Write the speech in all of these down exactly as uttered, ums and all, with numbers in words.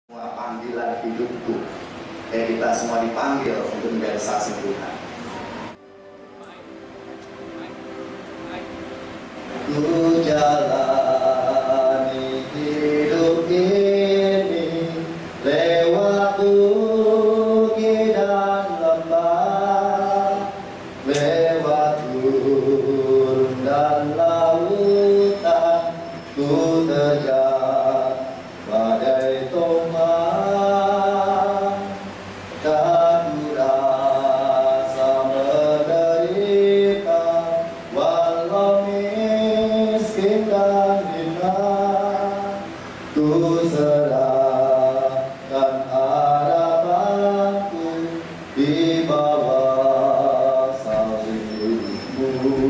Semua panggilan hidupku, kayak kita semua dipanggil untuk menjadi saksi Tuhan. Ku jalani hidup ini lewat bukit dan lembah, lewat gurun dan lautan, ku terjang badai tombak, dan ku rasa menderita walau miskin dan hina. Ku serahkan harapanku di bawah salibmu.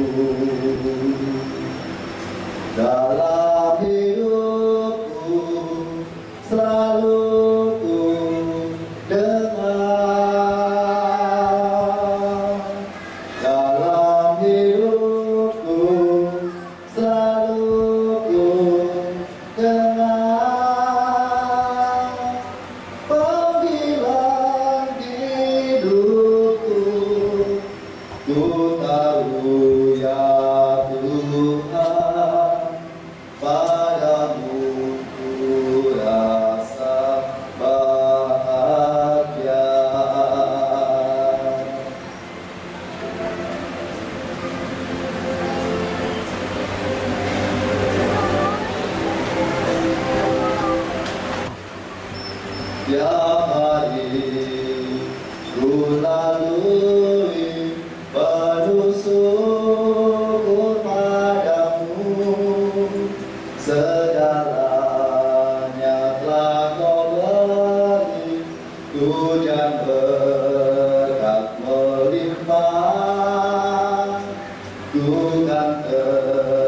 Dalam hidupku selalu ku dengar, dalam hidupku selalu ku dengar panggilan hidupku. Ku tahu ya Tuhan, padamu ku rasa bahagia. Tiap hari ku lalui penuh syukur padamu, segalanya telah kau beri, hujan berkat melimpah, ku kan